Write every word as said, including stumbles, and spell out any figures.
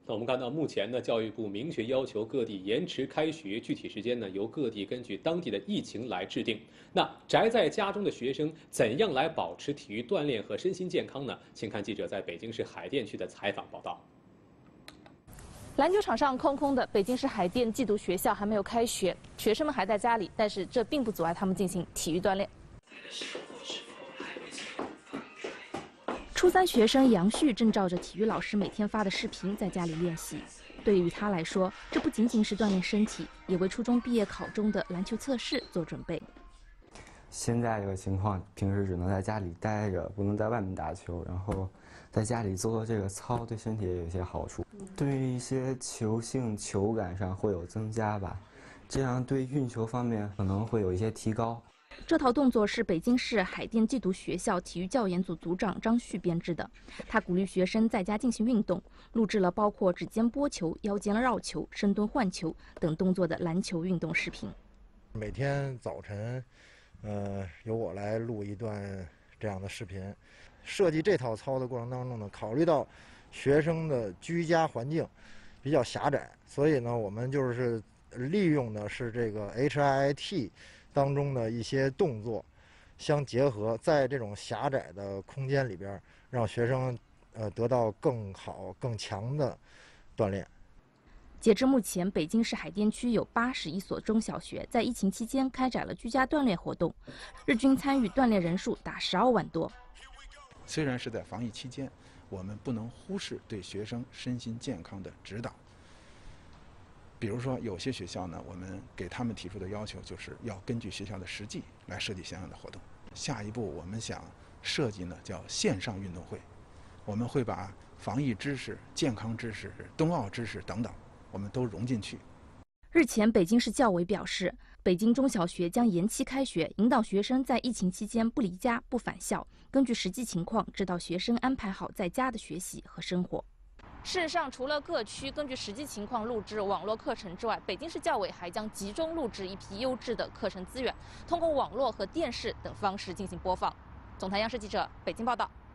那我们看到，目前呢，教育部明确要求各地延迟开学，具体时间呢由各地根据当地的疫情来制定。那宅在家中的学生怎样来保持体育锻炼和身心健康呢？请看记者在北京市海淀区的采访报道。 篮球场上空空的，北京市海淀寄读学校还没有开学，学生们还在家里，但是这并不阻碍他们进行体育锻炼。初三学生杨旭正照着体育老师每天发的视频在家里练习。对于他来说，这不仅仅是锻炼身体，也为初中毕业考中的篮球测试做准备。 现在这个情况，平时只能在家里待着，不能在外面打球，然后在家里做做这个操，对身体也有一些好处，对于一些球性、球感上会有增加吧，这样对运球方面可能会有一些提高。 这套动作是北京市海淀寄读学校体育教研组组长张旭编制的。他鼓励学生在家进行运动，录制了包括指尖拨球、腰间绕球、深蹲换球等动作的篮球运动视频。 每天早晨，呃，由我来录一段这样的视频。设计这套操的过程当中呢，考虑到学生的居家环境比较狭窄，所以呢，我们就是利用的是这个 H I I T。当中的一些动作相结合，在这种狭窄的空间里边，让学生呃得到更好、更强的锻炼。 截至目前，北京市海淀区有八十一所中小学在疫情期间开展了居家锻炼活动，日均参与锻炼人数达十二万多。 虽然是在防疫期间，我们不能忽视对学生身心健康的指导。比如说，有些学校呢，我们给他们提出的要求就是要根据学校的实际来设计相应的活动。下一步，我们想设计呢叫线上运动会，我们会把防疫知识、健康知识、冬奥知识等等，我们都融进去。 日前，北京市教委表示，北京中小学将延期开学，引导学生在疫情期间不离家、不返校，根据实际情况指导学生安排好在家的学习和生活。事实上，除了各区根据实际情况录制网络课程之外，北京市教委还将集中录制一批优质的课程资源，通过网络和电视等方式进行播放。总台央视记者北京报道。